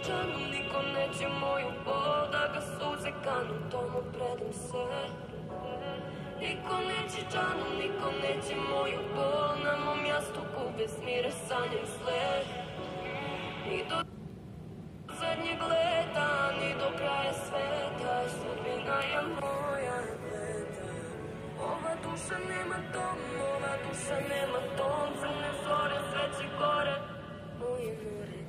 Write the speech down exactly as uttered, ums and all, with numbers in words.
čanu, niko neće moju bol da ga suze kanu, tomu predam se. Niko neće čanu, niko neće moju bol na mom jastuku, bez mira sanjam sled. Ni do zadnjeg leta, ni do kraja sveta, sudbina je moja gleda. Ova duša nema dom, ova duša nema dom, crne zore, sveće gore, moje more.